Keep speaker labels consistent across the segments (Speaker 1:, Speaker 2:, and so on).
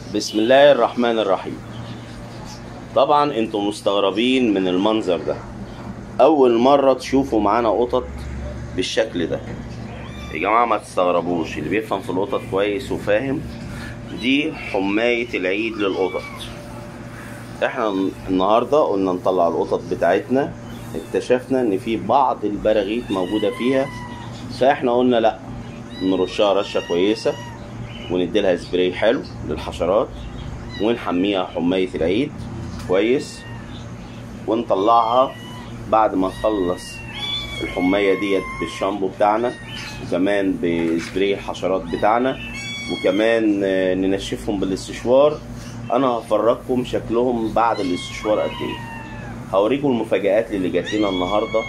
Speaker 1: بسم الله الرحمن الرحيم. طبعا انتم مستغربين من المنظر ده، اول مرة تشوفوا معانا قطط بالشكل ده. يا جماعة ما تستغربوش، اللي بيفهم في القطط كويس وفاهم دي حماية العيد للقطط. احنا النهاردة قلنا نطلع القطط بتاعتنا، اكتشفنا ان في بعض البراغيث موجودة فيها، فاحنا قلنا لا، نرشها رشة كويسة ونديلها سبراي حلو للحشرات ونحميها حماية العيد كويس، ونطلعها بعد ما نخلص الحماية ديت بالشامبو بتاعنا، وكمان بسبراي الحشرات بتاعنا، وكمان ننشفهم بالاستشوار. انا هفرجكم شكلهم بعد الاستشوار قد ايه. هوريكم المفاجآت اللي جات لنا النهارده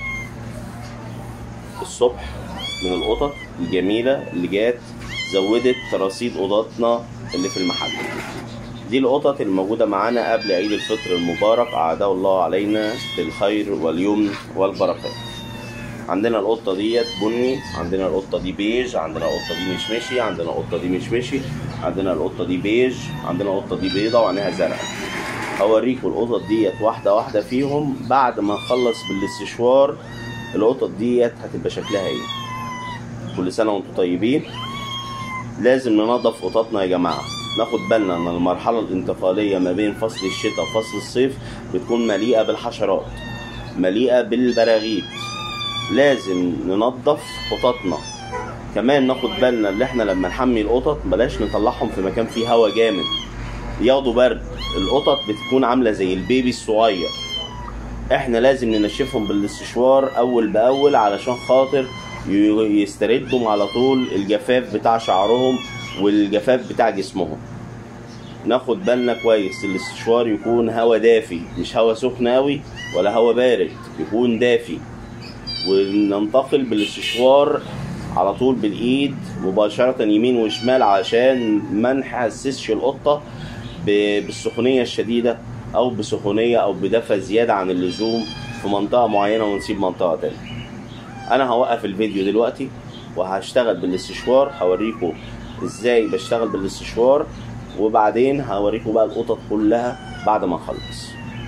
Speaker 1: الصبح من القطط الجميلة اللي جات زودت رصيد قططنا اللي في المحل. دي القطط الموجودة معانا قبل عيد الفطر المبارك، أعاده الله علينا بالخير واليمن والبركات. عندنا القطة ديت بني، عندنا القطة دي بيج، عندنا القطة دي مشمشي، عندنا القطة دي مشمشي، عندنا القطة دي بيج، عندنا القطة دي بيضة وعينيها زرقاء. هوريكم القطط ديت واحدة واحدة فيهم بعد ما نخلص بالاستشوار. القطط ديت هتبقى شكلها ايه. كل سنة وانتم طيبين. لازم ننظف قططنا يا جماعة، ناخد بالنا ان المرحلة الانتقالية ما بين فصل الشتاء وفصل الصيف بتكون مليئة بالحشرات، مليئة بالبراغيث. لازم ننظف قططنا. كمان ناخد بالنا ان احنا لما نحمي القطط بلاش نطلعهم في مكان فيه هوا جامد ياخدوا برد. القطط بتكون عاملة زي البيبي الصغير، احنا لازم ننشفهم بالاستشوار اول باول علشان خاطر يستردوا على طول الجفاف بتاع شعرهم والجفاف بتاع جسمهم. ناخد بالنا كويس الاستشوار يكون هوا دافي، مش هوا سخن اوي ولا هوا بارد، يكون دافي. وننتقل بالاستشوار على طول بالايد مباشرة يمين وشمال عشان ما نحسسش القطة بالسخونية الشديدة او بسخونية او بدفى زيادة عن اللزوم في منطقة معينة ونسيب منطقة تانية. انا هوقف الفيديو دلوقتي وهشتغل بالاستشوار، هوريكم ازاي بشتغل بالاستشوار، وبعدين هوريكم بقى القطط كلها بعد ما اخلص.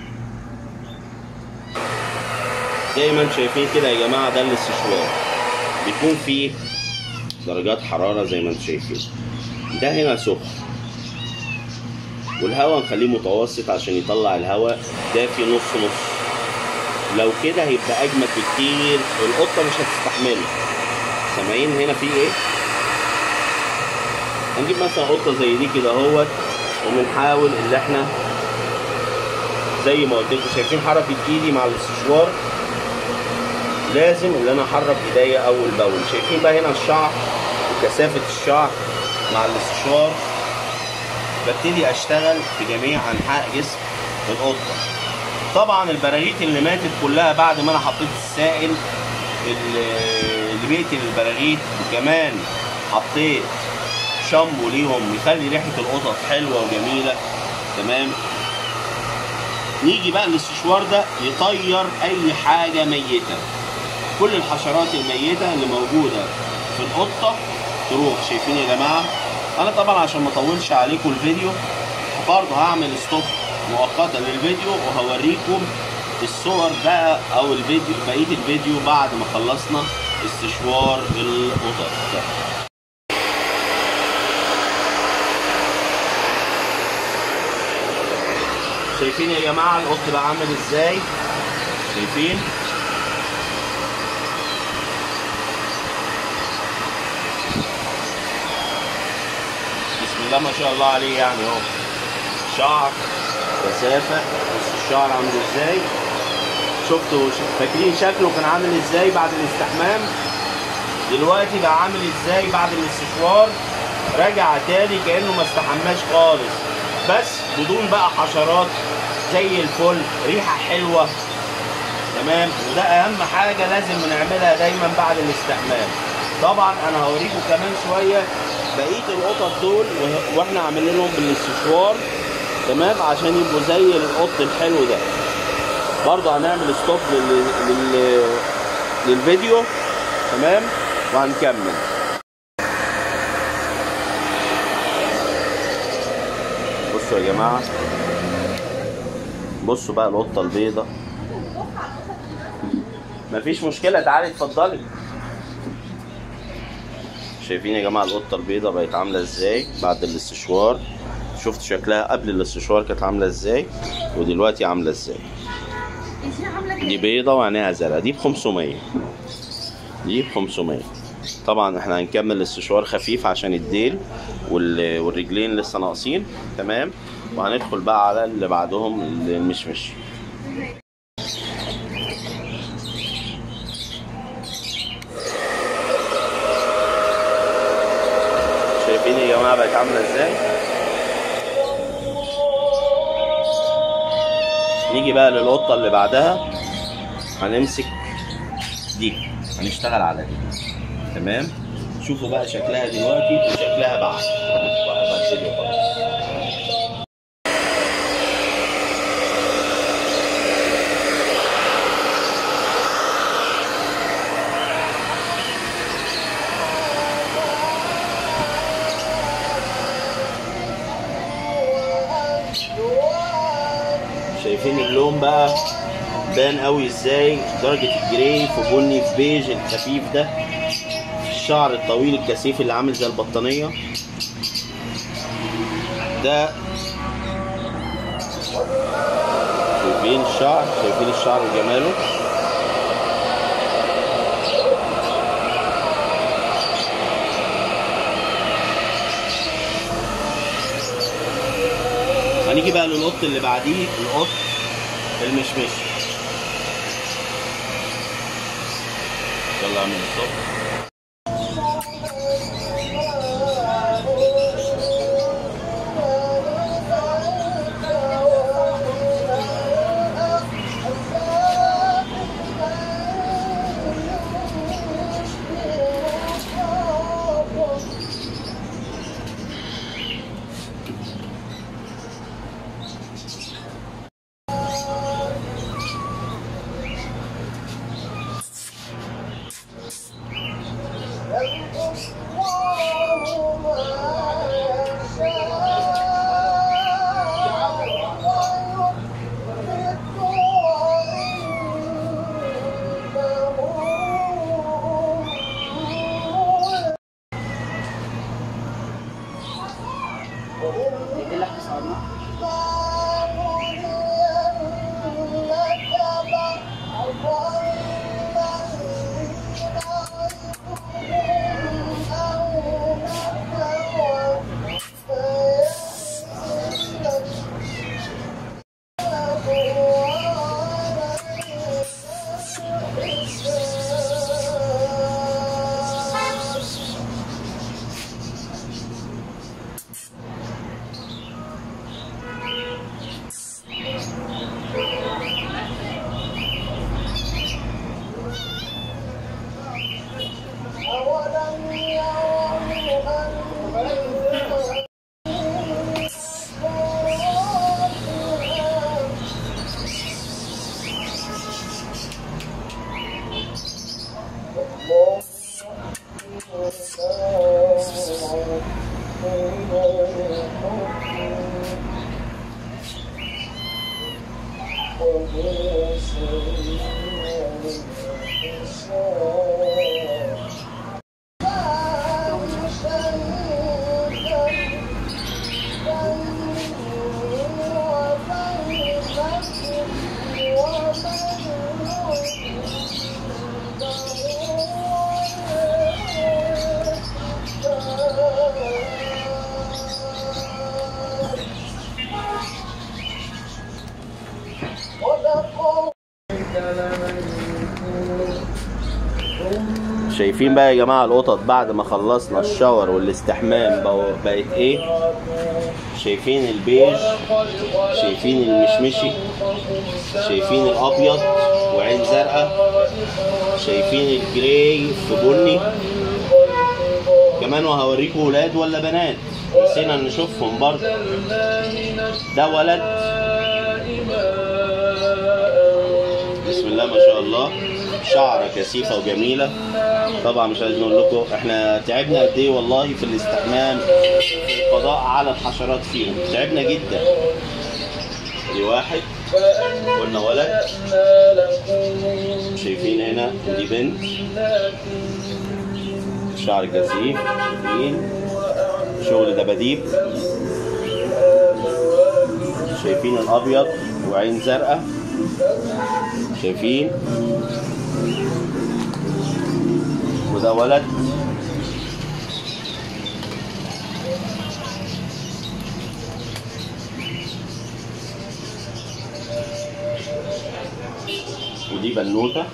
Speaker 1: زي ما انتم شايفين كده يا جماعه، ده الاستشوار بيكون فيه درجات حراره زي ما انتم شايفين. ده هنا سخن والهواء نخليه متوسط عشان يطلع الهواء دافي نص نص. لو كده هيبقى اجمد بكتير، القطه مش هتستحمله. سامعين هنا في ايه؟ هنجيب مثلا قطه زي دي كده اهوت، وبنحاول ان احنا زي ما قلت لكم، شايفين حركه ايدي مع الاستشوار؟ لازم ان انا احرك ايديا اول باول. شايفين بقى هنا الشعر وكثافه الشعر مع الاستشوار؟ ببتدي اشتغل في جميع انحاء جسم القطه. طبعا البراغيث اللي ماتت كلها بعد ما انا حطيت السائل اللي بيقتل البراغيث، وكمان حطيت شامبو ليهم يخلي ريحه القطط حلوه وجميله. تمام. نيجي بقى الاستشوار ده يطير اي حاجه ميته، كل الحشرات الميته اللي موجوده في القطه تروح. شايفين يا جماعه؟ انا طبعا عشان ما اطولش عليكم الفيديو برضه هعمل ستوب مؤقتا للفيديو وهوريكم الصور بقى او الفيديو بقيه الفيديو بعد ما خلصنا استشوار القطط. شايفين يا جماعه القط بقى عامل ازاي؟ شايفين؟ بسم الله ما شاء الله عليه. يعني اهو شعر كثافه، بص الشعر عامل ازاي. شفتوا؟ فاكرين شكله كان عامل ازاي بعد الاستحمام؟ دلوقتي بقى عامل ازاي بعد الاستشوار؟ رجع تاني كانه ما استحماش خالص، بس بدون بقى حشرات، زي الفل، ريحه حلوه. تمام. وده اهم حاجه لازم نعملها دايما بعد الاستحمام. طبعا انا هوريكم كمان شويه بقيه القطط دول واحنا عاملين لهم بالاستشوار، تمام، عشان يبقوا زي القط الحلو ده. برضه هنعمل ستوب للفيديو، تمام، وهنكمل. بصوا يا جماعه، بصوا بقى القطه البيضه. مفيش مشكله، تعالي اتفضلي. شايفين يا جماعه القطه البيضه بقت عامله ازاي بعد الاستشوار؟ شفت شكلها قبل الاستشوار كانت عامله ازاي ودلوقتي عامله ازاي؟ دي بيضه وعينيها زرقاء. دي ب500. دي ب500. طبعا احنا هنكمل الاستشوار خفيف عشان الديل والرجلين لسه ناقصين. تمام. وهندخل بقى على اللي بعدهم المشمش. شايفين يا جماعه بقت عامله ازاي؟ نيجي بقى للقطه اللي بعدها. هنمسك دي، هنشتغل على دي. تمام. شوفوا بقى شكلها دلوقتي وشكلها بعد. شايفين اللون بقى بان قوي ازاي؟ درجة الجراي في بني في بيج الخفيف ده، الشعر الطويل الكثيف اللي عامل زي البطانية ده. شايفين الشعر؟ شايفين الشعر وجماله؟ هنيجي بقى للقط اللي بعديه، القط المشمش. يلا اعمل الصبح. شايفين بقى يا جماعه القطط بعد ما خلصنا الشاور والاستحمام بقت ايه؟ شايفين البيج، شايفين المشمشي، شايفين الابيض وعين زرقاء، شايفين الجراي في بني كمان. وهوريكم ولاد ولا بنات، نسينا نشوفهم برضه. ده ولد بسم الله ما شاء الله، شعره كثيفه وجميله. طبعا مش عايز نقول لكم احنا تعبنا قد ايه والله في الاستحمام، في القضاء على الحشرات فيهم، تعبنا جدا. دي واحد قلنا ولد، شايفين هنا ودي بنت، شعر كثيف، شايفين شغل دباديب، شايفين الابيض وعين زرقاء، شايفين، وده ولد. ودي بنوتة،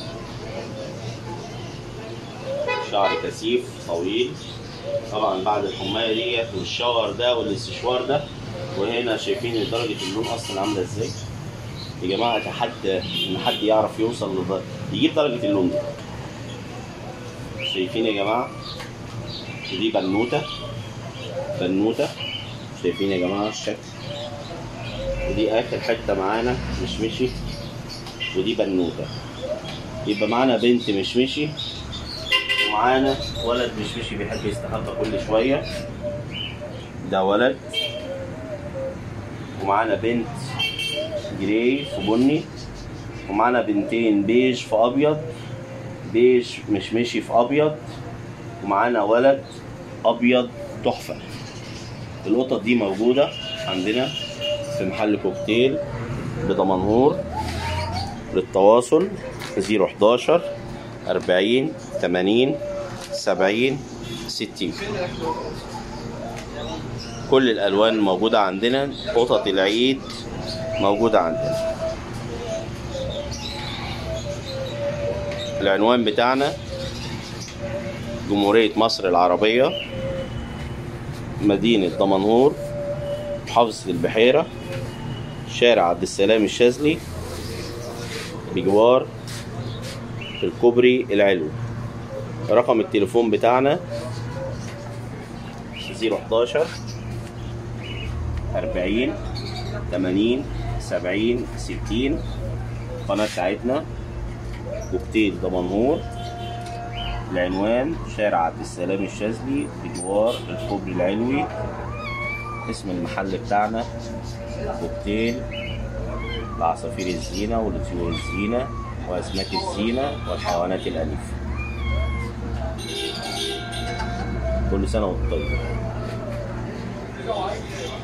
Speaker 1: شعر كثيف طويل، طبعا بعد الحماية ديت والشاور ده والاستشوار ده. وهنا شايفين درجة اللون اصلا عاملة ازاي يا جماعة، اتحدى ان حد يعرف يوصل يجيب درجة اللون دي. شايفين يا جماعة، ودي بنوتة، شايفين يا جماعة الشكل. ودي اخر حتة معانا مشمشي، ودي بنوتة. يبقى معانا بنت مشمشي، ومعانا ولد مشمشي بيحب يستخبى كل شوية، ده ولد. ومعانا بنت جراي في بني، ومعانا بنتين بيج في ابيض، بيج مشمشي في ابيض، ومعانا ولد ابيض تحفة. القطط دي موجودة عندنا في محل كوكتيل بدمنهور. للتواصل 011 40 80 70 60. كل الالوان موجودة عندنا، قطط العيد موجودة عندنا. العنوان بتاعنا جمهورية مصر العربية، مدينة دمنهور، محافظة البحيرة، شارع عبد السلام الشاذلي، بجوار الكوبري العلوي. رقم التليفون بتاعنا 011 40 80 70 60. القناة بتاعتنا كوكتيل دمنهور. العنوان شارع عبد السلام الشاذلي بجوار الكوبري العلوي. اسم المحل بتاعنا كوكتيل لعصافير الزينة ولطيور الزينة وأسماك الزينة والحيوانات الأليفة. كل سنة وانتم طيبين.